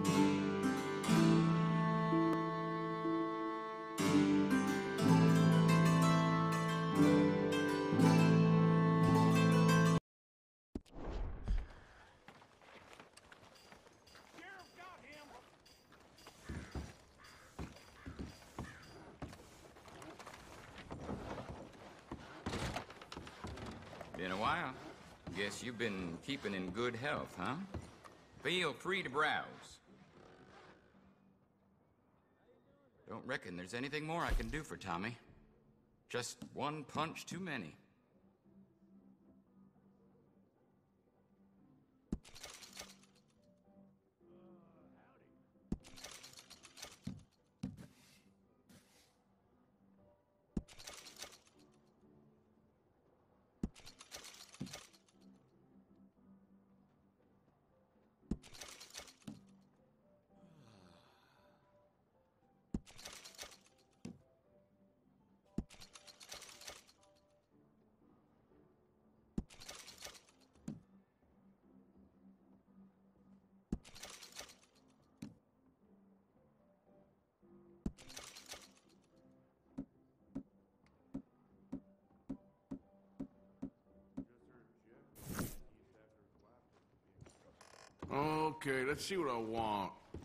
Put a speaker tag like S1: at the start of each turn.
S1: Been a while. Guess you've been keeping in good health, huh? Feel free to browse. Don't reckon there's anything more I can do for Tommy. Just one punch too many.
S2: Okay, let's see what I want.